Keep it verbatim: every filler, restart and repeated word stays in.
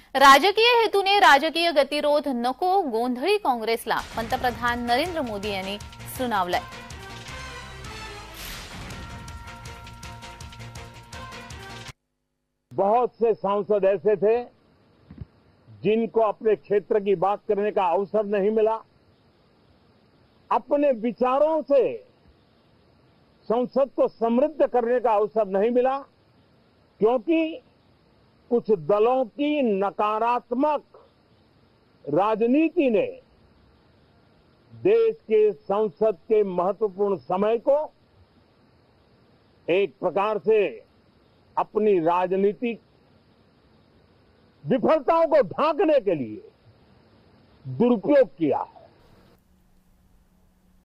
राजकीय हेतूने राजकीय गतिरोध नको, गोंधळी काँग्रेसला पंतप्रधान नरेंद्र मोदी यांनी सुनावलंय। बहुत से सांसद ऐसे थे जिनको अपने क्षेत्र की बात करने का अवसर नहीं मिला, अपने विचारों से संसद को समृद्ध करने का अवसर नहीं मिला, क्योंकि कुछ दलों की नकारात्मक राजनीति ने देश के संसद के महत्वपूर्ण समय को एक प्रकार से अपनी राजनीतिक विफलताओं को ढांकने के लिए दुरुपयोग किया है।